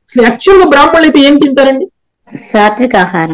అసలు యాక్చువల్ గా బ్రాహ్మణులు అయితే ఏం తింటారండి? సాత్విక ఆహారం.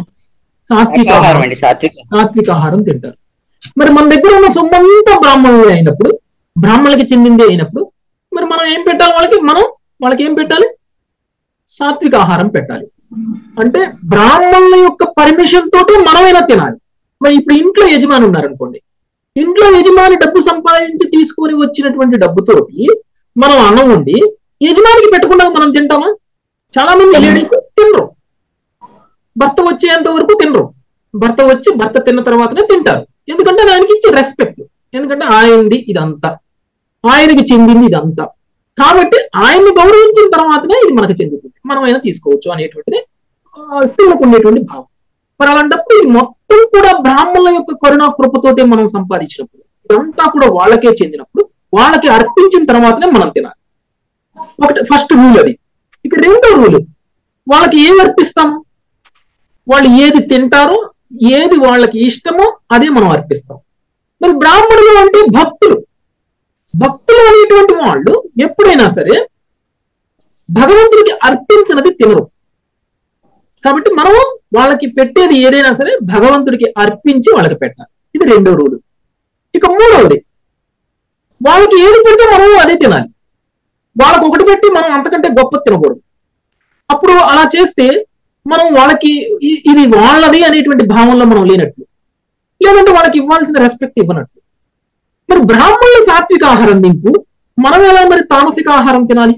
సాత్విక ఆహారం తింటారు. మరి మన దగ్గర ఉన్న సొమ్మంతా బ్రాహ్మణులే అయినప్పుడు, బ్రాహ్మణులకి చెందిందే అయినప్పుడు, మరి మనం ఏం పెట్టాలి వాళ్ళకి? వాళ్ళకి ఏం పెట్టాలి? సాత్విక ఆహారం పెట్టాలి. అంటే బ్రాహ్మణుల యొక్క పర్మిషన్ తోటి మనమైనా తినాలి. మరి ఇప్పుడు ఇంట్లో యజమాని ఉన్నారనుకోండి, ఇంట్లో యజమాని డబ్బు సంపాదించి తీసుకొని వచ్చినటువంటి డబ్బుతోటి మనం అన్నం ఉండి యజమానికి పెట్టకుండా మనం తింటామా? చాలా మంది లేడీస్ తినరు, భర్త వచ్చేంత వరకు తినరు. భర్త తిన్న తర్వాతనే తింటారు. ఎందుకంటే ఆయనకి ఇచ్చే రెస్పెక్ట్, ఎందుకంటే ఆయనది ఇదంతా, ఆయనకి చెందింది ఇదంతా, కాబట్టి ఆయన్ని గౌరవించిన తర్వాతనే ఇది మనకు చెందుతుంది, మనమైనా తీసుకోవచ్చు అనేటువంటిది స్త్రీలకు ఉండేటువంటి భావం. మరి అలాంటప్పుడు ఇది మొత్తం కూడా బ్రాహ్మణుల యొక్క కరుణా కృపతోటే మనం సంపాదించినప్పుడు, ఇదంతా కూడా వాళ్ళకే చెందినప్పుడు వాళ్ళకి అర్పించిన తర్వాతనే మనం తినాలి. ఒకటి ఫస్ట్ రూల్ అది. ఇక రెండో రూల్, వాళ్ళకి ఏమి అర్పిస్తాము? వాళ్ళు ఏది తింటారో, ఏది వాళ్ళకి ఇష్టమో అదే మనం అర్పిస్తాం. మరి బ్రాహ్మణులు అంటే భక్తులు అనేటువంటి వాళ్ళు ఎప్పుడైనా సరే భగవంతుడికి అర్పించినది తినరు. కాబట్టి మనం వాళ్ళకి పెట్టేది ఏదైనా సరే భగవంతుడికి అర్పించి వాళ్ళకి పెట్టాలి. ఇది రెండో రూలు. ఇక మూడవది, వాళ్ళకి ఏది పెడితే మనం అదే తినాలి. వాళ్ళకు ఒకటి పెట్టి మనం అంతకంటే గొప్ప తినకూడదు. అప్పుడు అలా చేస్తే మనం వాళ్ళకి ఇది వాళ్ళది అనేటువంటి భావంలో మనం లేనట్లు, లేదంటే వాళ్ళకి ఇవ్వాల్సిన రెస్పెక్ట్ ఇవ్వనట్లు. మరి బ్రాహ్మణులు సాత్విక ఆహారం తింటూ మనం ఎలా మరి తామసిక ఆహారం తినాలి?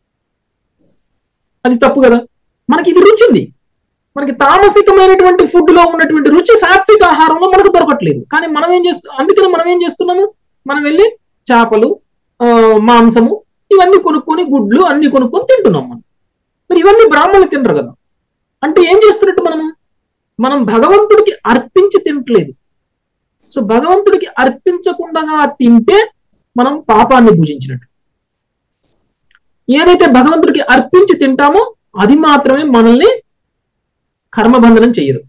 అది తప్పు కదా. మనకి ఇది రుచింది, మనకి తామసికమైనటువంటి ఫుడ్ లో ఉన్నటువంటి రుచి సాత్విక ఆహారంలో మనకు దొరకట్లేదు. కానీ మనం ఏం చేస్తున్నాం? అందుకని మనం ఏం చేస్తున్నాము? మనం వెళ్ళి చేపలు, మాంసము ఇవన్నీ కొనుక్కొని, గుడ్లు అన్ని కొనుక్కొని తింటున్నాం మనం. మరి ఇవన్నీ బ్రాహ్మణులు తినరు కదా. అంటే ఏం చేస్తున్నట్టు మనం భగవంతుడికి అర్పించి తినట్లేదు. సో భగవంతుడికి అర్పించకుండా తింటే మనం పాపాన్ని పూజించినట్టు. ఏదైతే భగవంతుడికి అర్పించి తింటామో అది మాత్రమే మనల్ని కర్మబంధనం చేయదు.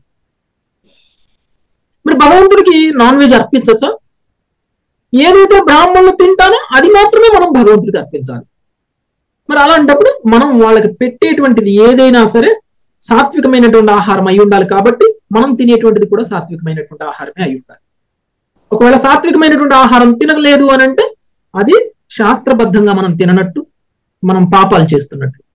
మరి భగవంతుడికి నాన్ వెజ్ అర్పించచ్చా? ఏదైతే బ్రాహ్మణులు తింటానో అది మాత్రమే మనం భగవంతుడికి అర్పించాలి. మరి అలాంటప్పుడు మనం వాళ్ళకి పెట్టేటువంటిది ఏదైనా సరే సాత్వికమైనటువంటి ఆహారం అయి ఉండాలి. కాబట్టి మనం తినేటువంటిది కూడా సాత్వికమైనటువంటి ఆహారమే అయి ఉండాలి. ఒకవేళ సాత్వికమైనటువంటి ఆహారం తినలేదు అని అంటే అది శాస్త్రబద్ధంగా మనం తిననట్టు, మనం పాపాలు చేస్తున్నట్టు.